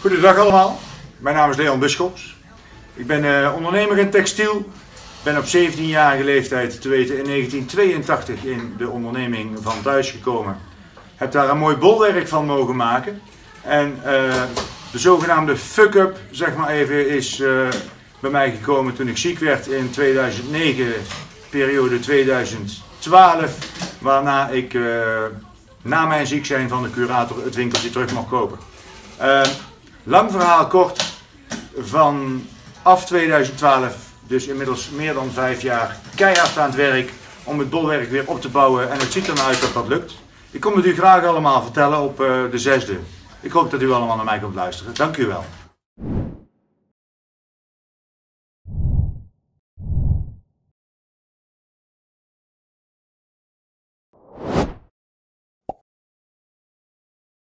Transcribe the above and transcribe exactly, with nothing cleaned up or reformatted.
Goedendag allemaal, mijn naam is Leon Bischops. Ik ben uh, ondernemer in textiel. Ik ben op zeventienjarige leeftijd, te weten in negentien tweeëntachtig, in de onderneming van thuis gekomen. Heb daar een mooi bolwerk van mogen maken. En uh, de zogenaamde fuck-up, zeg maar even, is uh, bij mij gekomen toen ik ziek werd in tweeduizend negen, periode tweeduizend twaalf. Waarna ik uh, na mijn ziek zijn van de curator het winkeltje terug mocht kopen. Uh, lang verhaal kort, vanaf tweeduizend twaalf, dus inmiddels meer dan vijf jaar, keihard aan het werk om het bolwerk weer op te bouwen en het ziet er nou uit dat dat lukt. Ik kom het u graag allemaal vertellen op uh, de zesde. Ik hoop dat u allemaal naar mij komt luisteren. Dank u wel.